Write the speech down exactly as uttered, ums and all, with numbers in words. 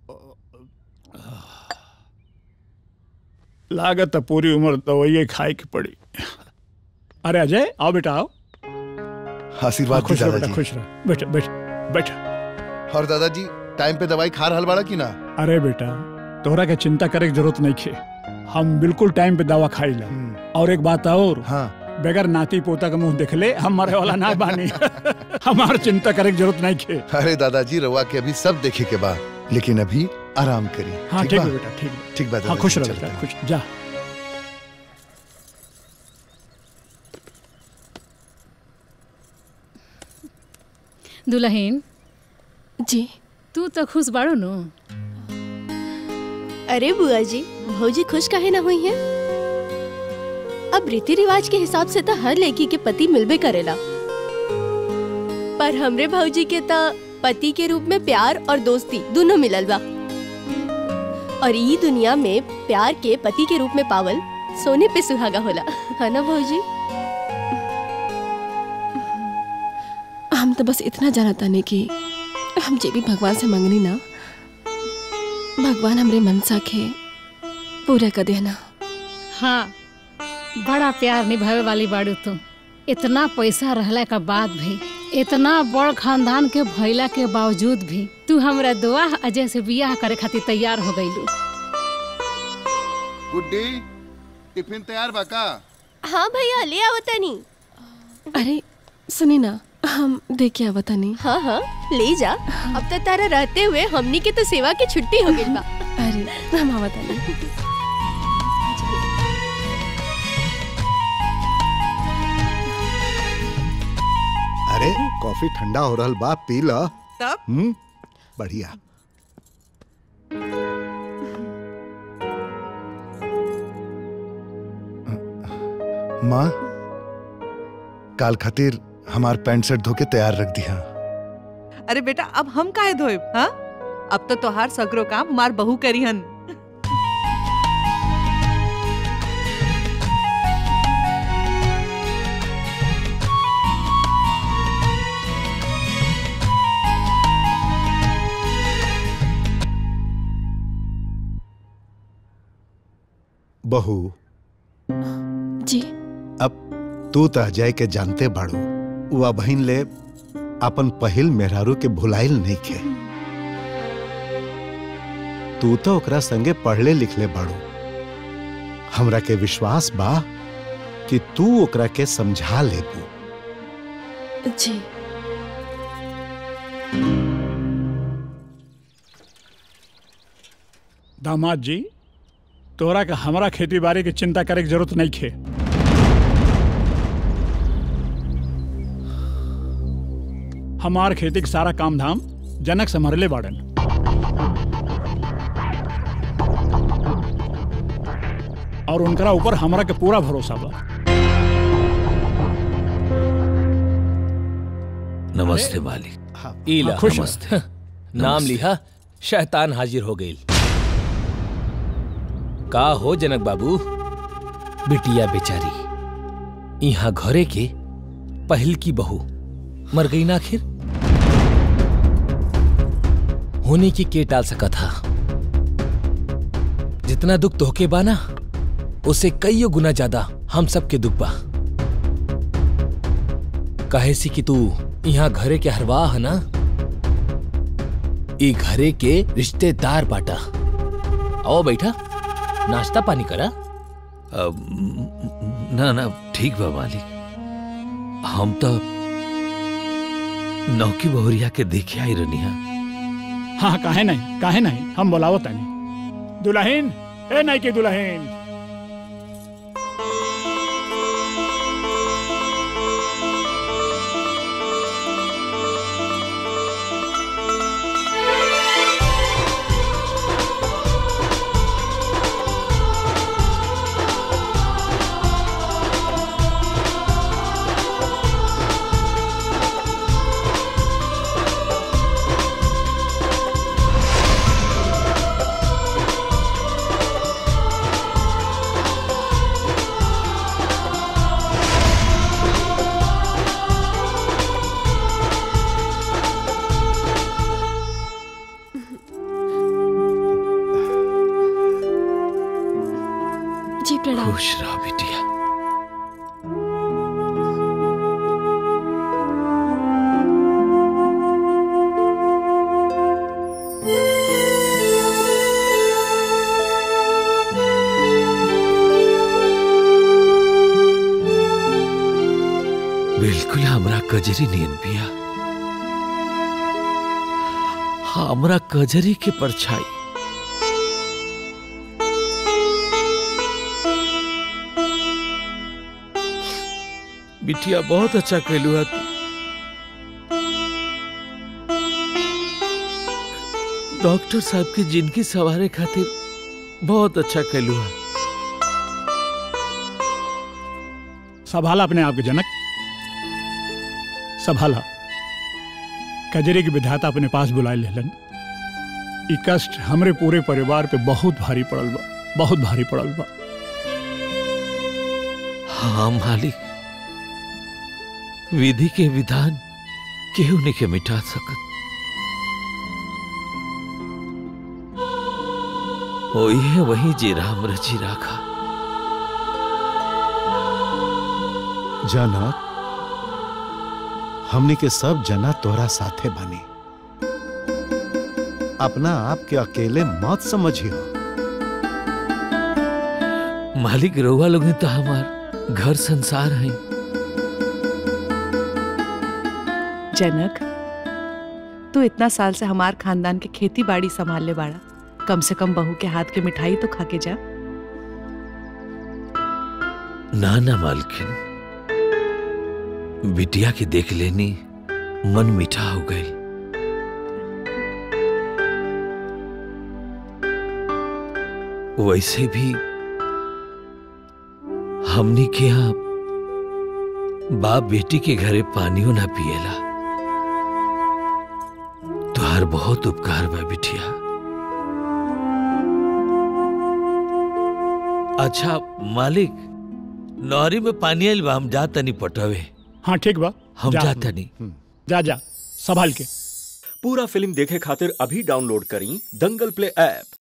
लागत है पूरी उम्र दवाइयाँ खाए की पड़ी। अरे अजय आओ बेटा आओ। आशीर्वाद खुश रहो दादाजी। बेटा, खुश रहो। बैठो बैठो बैठो। और दादाजी टाइम पे दवाई खा रहल बाड़ा की ना? अरे बेटा तोहरा के चिंता करे की जरूरत नहीं खे, हम बिल्कुल टाइम पे दवा खाई ला। और एक बात और, हाँ बगैर नाती पोता का मुंह देखले हम मरे वाला ना बानी। हमार चिंता करे की जरूरत नहीं खे। अरे दादाजी रवा के अभी सब देखे के बाद, लेकिन अभी आराम करी। हाँ ठीक बा? है बेटा ठीक है। ठीक बात। हाँ खुश रहो बेटा खुश जा। दुल्हन जी तू तो खुश बाड़ू नो। अरे बुआ जी भौजी खुश काहे ना हुई है? अब रीति रिवाज के हिसाब से तो हर लड़की के पति मिलबे करेला, पर हमरे भौजी के तो पति के रूप में प्यार और दोस्ती दोनों मिलल बा। और ये दुनिया में प्यार के पति के रूप में पावल सोने पे सुहागा होला, है ना भौजी? हम तो बस इतना जानता नहीं कि हम जे भी भगवान से मंगनी ना, भगवान हमरे मनसा के पूरा कर देना। हाँ बड़ा प्यार निभावे वाली बाड़ू तू। इतना पैसा रहला के बाद भी, इतना बड़ खानदान के भइला के बावजूद भी तू हमरा दुआ अजय से बियाह करे खातिर तैयार हो गईलू। गुड्डी टिफिन तैयार बा का? हाँ भैया ले आवतानी। अरे सुनी ना हम देख के आवतानी। हाँ हाँ ले जा। अब तो तारा रहते हुए हमनी के तो सेवा की छुट्टी हो गई बा। अरे हम आवतानी। अरे कॉफी ठंडा हो रहल बा, पी ला। तब हम्म बढ़िया। माँ काल खातिर हमार पैंट शर्ट धो के तैयार रख दिया। अरे बेटा अब हम काहे धोएब? हाँ अब तो तोहार सगरो काम हमार बहू करी हन। बहू जी अब तू तो अजय के जानते बाड़ू, वह बहिन ले अपन पहिल मेहरारू के भुलाइल नहीं खे। तू तो ओकरा संगे पढ़ले लिखले बाड़ू, हमरा के विश्वास बा कि तू ओकरा के समझा लेबू। जी दामाद जी तोरा का हमारा खेती बाड़ी की चिंता करे की जरूरत नहीं खे। हमार खेती का सारा काम धाम जनक संभरले बाड़न। और उनकरा ऊपर हमरा के पूरा भरोसा बा। नमस्ते मालिक। इला खुश नमस्ते। नाम लिहा शैतान हाजिर हो गई। का हो जनक बाबू? बिटिया बेचारी यहाँ घरे के पहल की बहू मर गई ना आखिर। होने की के टाल सका था। जितना दुख तोहके बा ना उससे कईयों गुना ज्यादा हम सब के दुख बा। काहे सी कि तू यहाँ घरे के हरवा है ना, ई घरे के रिश्तेदार बाटा। आओ बैठा नाश्ता पानी करा। अब ना ना ठीक बा मालिक। हम तो नौकी बहुरिया के देखे आई रनिया। हाँ काहे नहीं काहे नहीं, हम बोलावत नहीं। दुल्हन ए नहीं की दुल्हन। बेटा। खुश रहो बिटिया। बिल्कुल हमरा कजरी नियन पिया, हमरा कजरी के परछाई। बिटिया बहुत अच्छा कहलू है तू। डॉक्टर साहब की जिंदगी सवारे खातिर बहुत अच्छा कहलू है। संभाला अपने आप के जनक, संभाला। कजरी की विधाता अपने पास बुलाए लेलन। ई कष्ट हमरे पूरे परिवार पे बहुत भारी पड़ल बा, बहुत भारी पड़ल बा। हाँ मालिक, विधि के विधान केहू नहीं के मिटा सकत। वही है वही जे राम रची राखा। जनक, हमनी के सब जना तोरा साथे बनी। अपना आप के अकेले मत समझियो। मालिक रउआ लोग तो हमार घर संसार है। जनक, तू इतना साल से हमार खानदान के खेती बाड़ी संभाल ले बाड़ा, कम से कम बहू के हाथ के मिठाई तो खा के जा। ना ना मालकिन, बिटिया की देख लेनी मन मीठा हो गई। वैसे भी हमनी के यहाँ बाप बेटी के घरे पानियों ना पिएला। तुहार बहुत उपकार बा बिटिया। अच्छा मालिक, नहरी में पानी आइल बा, हम जाता नहीं पटवे। हाँ ठीक बा, हम जा। जाता नहीं। जा जा संभाल के। पूरा फिल्म देखे खातिर अभी डाउनलोड करी दंगल प्ले ऐप।